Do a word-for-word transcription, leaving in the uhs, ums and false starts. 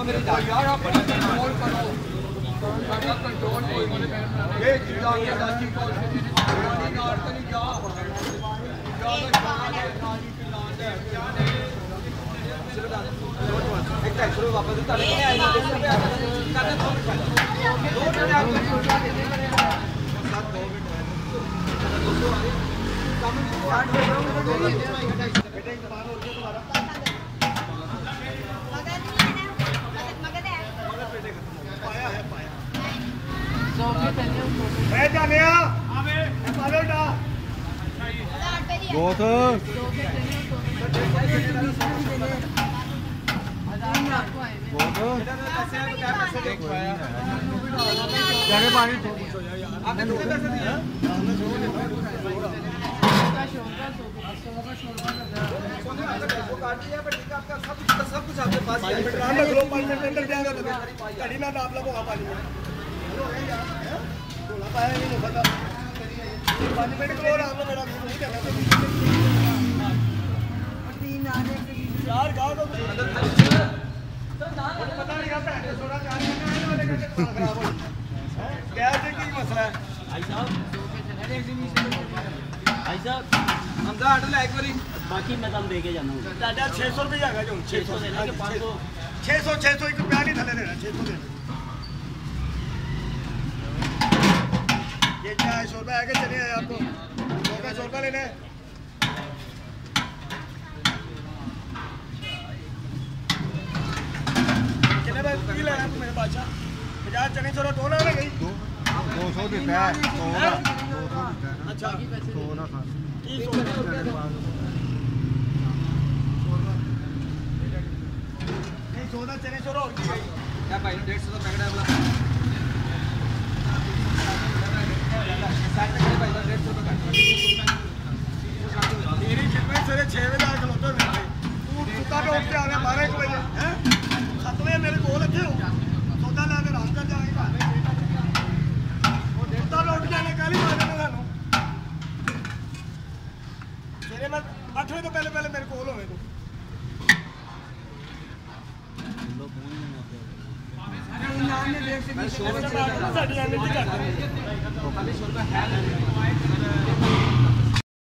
मेरी यार आप कंट्रोल करो साडा कंट्रोल कोई ये जिला के दाची को पानी नार तो नहीं जा ज्यादा खाना है नाली की लांड है क्या नहीं एक टाइम शुरू वापस उतारे नहीं आए दो रुपए करने दो मिनट दो मिनट आपको छोटा दे देंगे साथ दो मिनट दो सौ आ रही काम स्टार्ट कर रहा हूं बेटा एक बार हो गया तुम्हारा पाया है पाया सौ के पहले मैं जाने आ आवे पालोटा दो तो जाने पानी आपने कितने पैसे दिए आपका सब सब कुछ आपके पास है पाँच मिनट अंदर जाएगा गाड़ी में आप लोग वहाँ पानी में पाया नहीं पता पाँच मिनट को और आप लोग मेरा नहीं करना तीन आने के चार गाँव को पता नहीं क्या है थोड़ा चार वाले का खराब हो गैस की मसला है भाई साहब भाई साहब हम तो ऑर्डर लाइक करी बाकी मैं तुम दे के जाना हूं दादा छह सौ रुपए जाएगा जो छह सौ देना के पाँच सौ छह सौ छह सौ एक रुपया नहीं थले देना छह सौ देना ये चार सौ रुपए आके चले आए आपको सौ का सौ रुपया लेने चले भाई पी ले आप मेरे बादशाह पचास चने सौ दो ना गई दो सौ देता है सौ ना दो सौ देता है अच्छा सौ ना खा तीन सौ नहीं सौ ना चने सौ और की गई क्या भाई डेढ़ सौ का पैकेट है वाला साठ में भाई डेढ़ सौ का तेरी जिम्मे सरे छह बजे आ खलोते हो तू दुकान पे उठ के आ गया बारह एक बजे हैं सात बजे मेरे को लगे हो सौदा ला के रास्ता जाएगा और देवता लौट जाने काली मारने में थानू मेरे मैं आठ बजे तो पहले पहले मेरे को होवे तू लोग फोन नहीं आते नाम ने देख से साडी आने की कर तो खाली सौ रुपया है